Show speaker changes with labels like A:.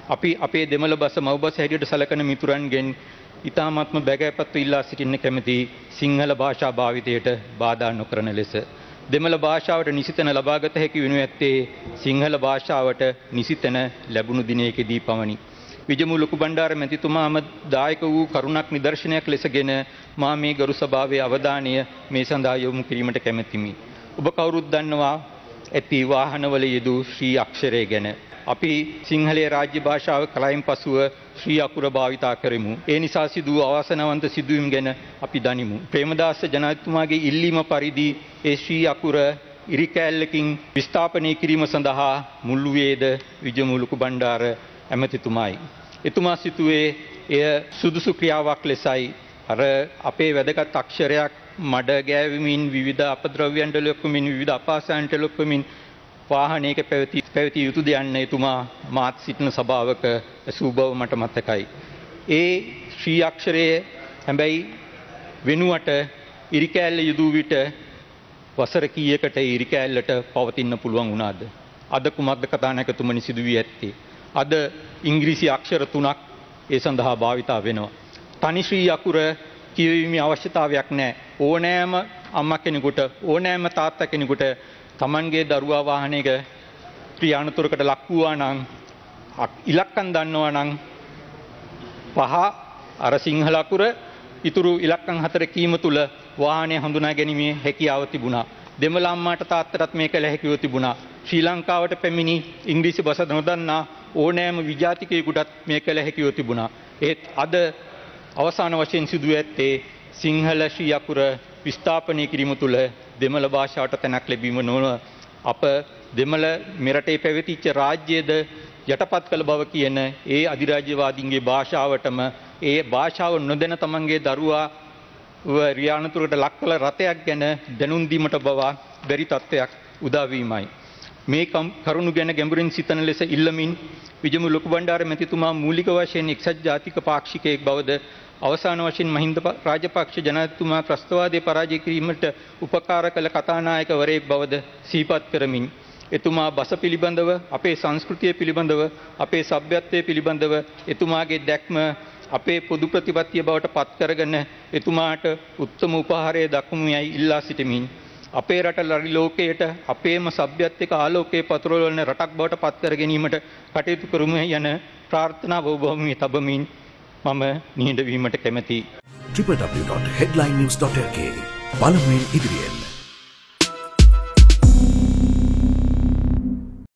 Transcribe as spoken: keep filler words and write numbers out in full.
A: අපි අපේ දෙමළ බස මව් බස හැටියට සැලකෙන මිතුරන්ගෙන් ඊ타මාත්ම බැගෑපත්ව ඉල්ලා සිටින්න කැමැති සිංහල භාෂා භාවිතයට බාධා නොකරන ලෙස දෙමළ භාෂාවට නිසිතන ලබාගත හැකි වෙනු ඇත්තේ සිංහල භාෂාවට නිසිතන ලැබුණු දිනයකදී පමණි. විජමු ලොකු බණ්ඩාර මැතිතුමාම දායක වූ කරුණක් නිදර්ශනයක් ලෙසගෙන මා මේ ගරු සභාවේ අවධානය මේ සඳහා යොමු කිරීමට කැමැතිමි. ඔබ කවුරුත් දන්නවා ඇති වාහනවල යෙදූ ශ්‍රී අක්ෂරය ගැන. අපි සිංහලයේ රාජ්‍ය භාෂාව කලයින් පසුව ශ්‍රී අකුර භාවිතා කරමු. ඒ නිසා සිදු වූ අවාසනාවන්ත සිදුවීම් ගැන අපි දනිමු. ප්‍රේමදාස ජනාධිපතිතුමාගේ ඉල්ලීම පරිදි ඒ ශ්‍රී අකුර ඉරිකෑල්ලකින් විස්ථාපනය කිරීම සඳහා මුල් වූයේද විජමු ලොකු බණ්ඩාර ඇමතිතුමායි. එතුමා සිතුවේ එය සුදුසු ක්‍රියාවක් ලෙසයි. අර අපේ වැදගත් අක්ෂරයක් මඩ ගෑවමින් විවිධ අපද්‍රව්‍යයන්ට ලොක්කමින් විවිධ අපාසයන්ට ලොක්කමින් වාහනයක පැවති පැවතිය යුතුද යන්න එතුමා මාත් සිටින සභාවක ඇසූ බව මට මතකයි. ඒ ශ්‍රී අක්ෂරයේ හැබැයි වෙනුවට ඉරිකෑල්ල යොදූ විට වසර කීයකට ඉරිකෑල්ලට පවතින්න පුළුවන් වුණාද? අද කුමක්ද කතානායකතුමනි සිදු වී ඇත්තේ? අද ඉංග්‍රීසි අක්ෂර තුනක් ඒ සඳහා භාවිතා වෙනවා. තනි ශ්‍රී අකුර කියවීමේ අවශ්‍යතාවයක් නැහැ. ඕනෑම අම්මා කෙනෙකුට ඕනෑම තාත්තා කෙනෙකුට තමන්ගේ දරුවා වාහනයක ක්‍රියානතුරකට ලක් වූවා නම් ඉලක්කම් දන්නවා නම් පහ අර සිංහල අකුර ඉතුරු ඉලක්කම් හතර කීම තුල වාහනය හඳුනා ගැනීමේ හැකියාව තිබුණා. දෙමළ අම්මාට තාත්තටත් මේක ලැහැකිව තිබුණා. ශ්‍රී ලංකාවට පැමිණි ඉංග්‍රීසි භාෂ නොදන්නා ඕනෑම විජාතිකයෙකුටත් මේක ලැහැකිව තිබුණා. ඒත් අද අවසාන වශයෙන් සිදු ඇත්තේ සිංහල ශ්‍රී අකුර විස්ථාපනය කිරීම තුළ දෙමළ භාෂාවට තැනක් ලැබීම නොවන අප දෙමළ මෙරටේ පැවතිච්ච රාජ්‍යයේද යටපත් කළ බව කියන ඒ අධිරාජ්‍යවාදීන්ගේ භාෂාවටම ඒ භාෂාව නොදැන තමන්ගේ දරුවා රියානතුරකට ලක් කළ රටයක් ගැන දැනුම් දීමට බව බැරි තත්ත්වයක් උදා වීමයි. මේ කරුණු ගැන ගැඹුරින් සිතන ලෙස ඉල්ලමින් විජමු ලොකු බණ්ඩාර මැතිතුමා මූලික වශයෙන් එක්සත් ජාතික පාක්ෂිකයෙක් බවද අවසාන වශයෙන් මහින්ද රාජපක්ෂ ජනාධිපතිතුමා ත්‍රස්තවාදයේ පරාජය කිරීමට උපකාර කළ කතානායකවරයෙක් බවද සිහිපත් කරමින් එතුමා බස පිළිබඳව අපේ සංස්කෘතිය පිළිබඳව අපේ සભ્યත්වයේ පිළිබඳව එතුමාගේ දැක්ම අපේ පොදු ප්‍රතිපත්තිය බවට පත් කරගෙන එතුමාට උත්තම උපහාරය දක්වමියයි ඉල්ලා සිටිමින් අපේ රට ලරි ලෝකයට අපේම සભ્યත්වයක ආලෝකයේ පතුරවන රටක් බවට පත් කර ගැනීමට කටයුතු කරමු යන ප්‍රාර්ථනාව ඔබ වහන්සේ තබමින් මම නිහඬ වීමට කැමැතියි.
B: w w w dot headline news dot l k බලමුවෙන් ඉදිරියෙන්